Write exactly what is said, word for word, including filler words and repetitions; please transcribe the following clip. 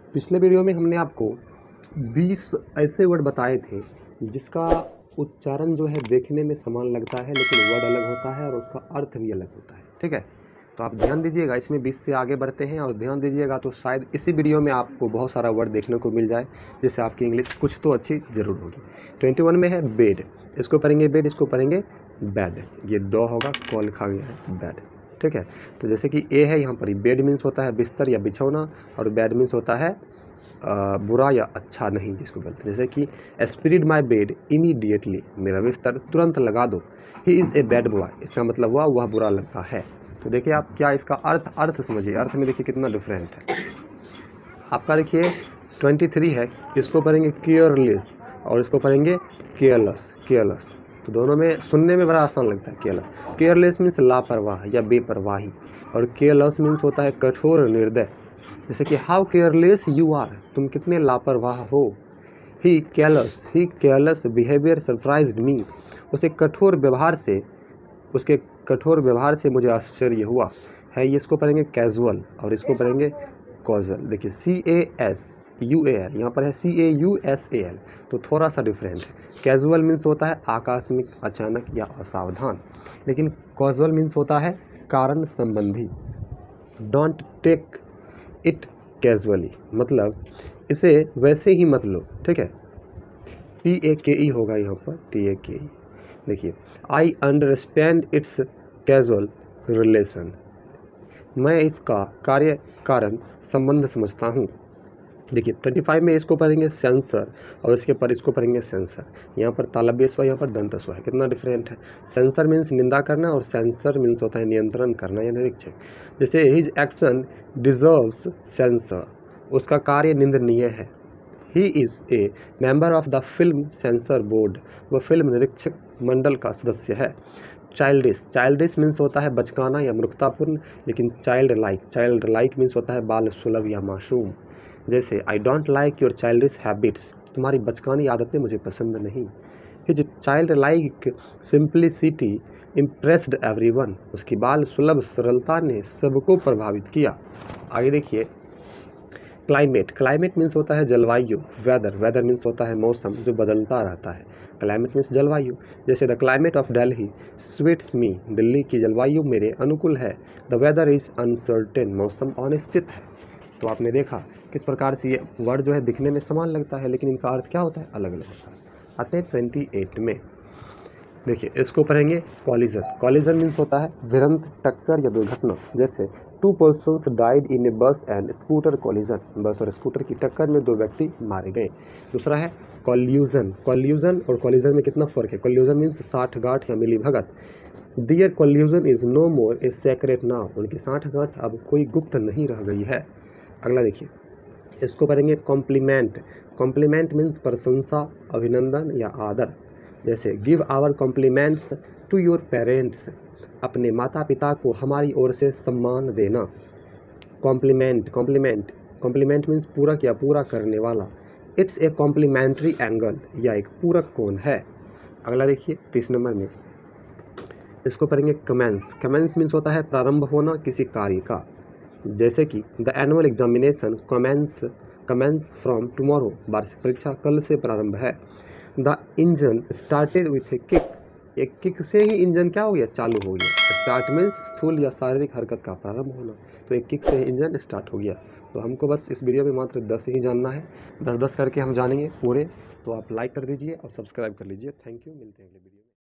पिछले वीडियो में हमने आपको बीस ऐसे वर्ड बताए थे जिसका उच्चारण जो है देखने में समान लगता है लेकिन वर्ड अलग होता है और उसका अर्थ भी अलग होता है। ठीक है, तो आप ध्यान दीजिएगा, इसमें बीस से आगे बढ़ते हैं और ध्यान दीजिएगा तो शायद इसी वीडियो में आपको बहुत सारा वर्ड देखने को मिल जाए जिससे आपकी इंग्लिश कुछ तो अच्छी ज़रूर होगी। ट्वेंटी वन में है बेड, इसको पढ़ेंगे बेड, इसको पढ़ेंगे बेड, ये दो होगा, कॉल लिखा गया है बेड। ठीक है, तो जैसे कि ए है यहाँ पर, बेड मीन्स होता है बिस्तर या बिछौना और बैड मीन्स होता है आ, बुरा या अच्छा नहीं जिसको बोलते हैं। जैसे कि स्प्रेड माई बेड इमीडिएटली, मेरा बिस्तर तुरंत लगा दो। He is a bad boy, इसका मतलब हुआ वह बुरा लड़का है। तो देखिए आप क्या इसका अर्थ अर्थ समझिए, अर्थ में देखिए कितना डिफरेंट है। आपका देखिए ट्वेंटी थ्री है, इसको पढ़ेंगे केयरलेस और इसको पढ़ेंगे केयरलेस केयरलेस तो दोनों में सुनने में बड़ा आसान लगता है। केयरलेस केयरलेस मीन्स लापरवाह या बेपरवाही और केयरलेस मीन्स होता है कठोर निर्दय। जैसे कि हाउ केयरलेस यू आर, तुम कितने लापरवाह हो। He careless he careless behaviour surprised me, उसे कठोर व्यवहार से उसके कठोर व्यवहार से मुझे आश्चर्य हुआ है। ये इसको पढ़ेंगे कैजुअल और इसको पढ़ेंगे कॉजल। देखिए C A S U A L, यहाँ पर है C A U S A L, तो थोड़ा सा डिफरेंट है। कैजुअल मीन्स होता है आकस्मिक, अचानक या असावधान, लेकिन कॉजल मीन्स होता है कारण संबंधी। डोंट टेक इट कैजुअली, मतलब इसे वैसे ही मत लो। ठीक है, टी ए के ई होगा यहाँ पर, टी ए के ई। देखिए I understand it's casual relation, मैं इसका कार्य कारण संबंध समझता हूँ। देखिए ट्वेंटी फाइव में इसको पढ़ेंगे सेंसर और इसके पर इसको पढ़ेंगे सेंसर। यहाँ पर तालव्य यहाँ पर दंत स्व है, कितना डिफरेंट है। सेंसर मीन्स निंदा करना और सेंसर मीन्स होता है नियंत्रण करना या निरीक्षक। जैसे हिज एक्शन डिजर्व्स सेंसर, उसका कार्य निंदनीय है। He is a member of the film censor board, वह फिल्म निरीक्षक मंडल का सदस्य है। चाइल्डिश चाइल्डिश मीन्स होता है बचकाना या मूर्खतापूर्ण, लेकिन child like child like means होता है बाल सुलभ या मासूम। जैसे I don't like your childish habits, तुम्हारी बचकानी आदतें मुझे पसंद नहीं। His child like simplicity impressed everyone, उसकी बाल सुलभ सरलता ने सबको प्रभावित किया। आगे देखिए क्लाइमेट क्लाइमेट मीन्स होता है जलवायु। वेदर वेदर मीन्स होता है मौसम जो बदलता रहता है। क्लाइमेट मीन्स जलवायु। जैसे the climate of Delhi suits me, Delhi की जलवायु मेरे अनुकूल है। द वेदर इज़ अनसर्टेन, मौसम अनिश्चित है। तो आपने देखा किस प्रकार से ये वर्ड जो है दिखने में समान लगता है लेकिन इनका अर्थ क्या होता है, अलग अलग होता है। आते हैं ट्वेंटी एट में, देखिए इसको पढ़ेंगे कॉलिजन। कॉलिजन मीन्स होता है भिड़ंत, टक्कर या दुर्घटना। जैसे two persons died in a bus and scooter collision, बस और स्कूटर की टक्कर में दो व्यक्ति मारे गए। दूसरा है कॉल्यूजन। कॉल्यूजन और कॉलिजन में कितना फ़र्क है। कॉल्यूजन मीन्स साठगांठ या मिली भगत। Their collusion is no more a secret now, उनकी साठगांठ अब कोई गुप्त नहीं रह गई है। अगला देखिए इसको पढ़ेंगे कॉम्प्लीमेंट। कॉम्प्लीमेंट मीन्स प्रशंसा, अभिनंदन या आदर। जैसे give our compliments to your parents, अपने माता पिता को हमारी ओर से सम्मान देना। कॉम्प्लीमेंट कॉम्प्लीमेंट कॉम्प्लीमेंट मीन्स पूरक या पूरा करने वाला। इट्स ए कॉम्प्लीमेंट्री एंगल, या एक पूरक कोण है। अगला देखिए तीस नंबर में, इसको पढ़ेंगे कमेंस। कमेंस मीन्स होता है प्रारंभ होना किसी कार्य का। जैसे कि the annual examination commences commences from tomorrow, वार्षिक परीक्षा कल से प्रारंभ है। The engine started with a kick, एक किक से ही इंजन क्या हो गया, चालू हो गया। स्टार्ट मीन्स स्थूल या शारीरिक हरकत का प्रारंभ होना, तो एक किक से ही इंजन स्टार्ट हो गया। तो हमको बस इस वीडियो में मात्र दस ही जानना है, दस दस करके हम जानेंगे पूरे। तो आप लाइक कर दीजिए और सब्सक्राइब कर लीजिए। थैंक यू, मिलते हैं अगले वीडियो में।